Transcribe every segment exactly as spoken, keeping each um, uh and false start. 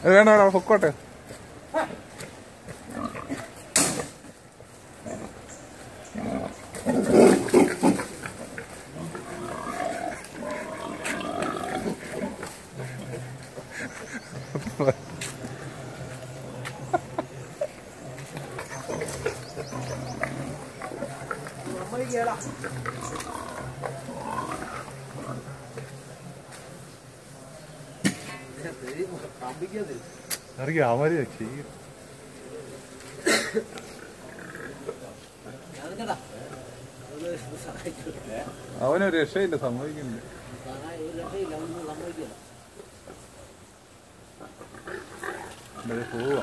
വേണ്ട വേണം പൊക്കോട്ടെ. അറിയാം അവര് ചെയ്യും. അവനൊരു രക്ഷയില്ല, സമ്മതിക്കുന്നില്ല. പോവാ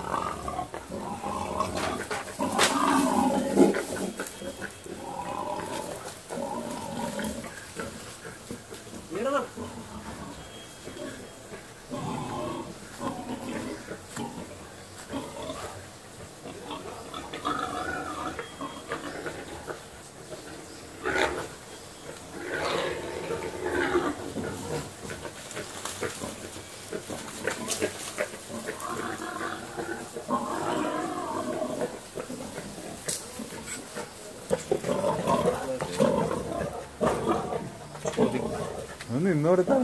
ഒന്ന് ഇന്നോടത്താണ്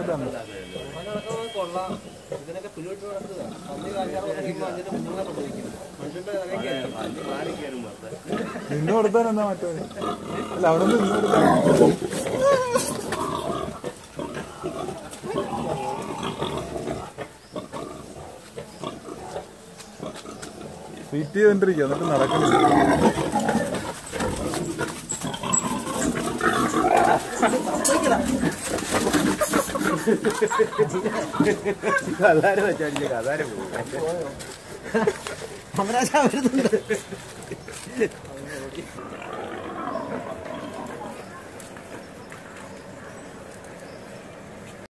ഇന്നോടത്താൻ എന്നാ മറ്റേ അല്ല അവിടെ നിന്ന് ഇന്നോടത്താൻ സീറ്റ് ചെയ്തിട്ടിരിക്കുക എന്നിട്ട് നടക്കണില്ല. കതാര വെച്ചാൽ കതാര പോകും. അമരാജ വരുന്നുണ്ട്.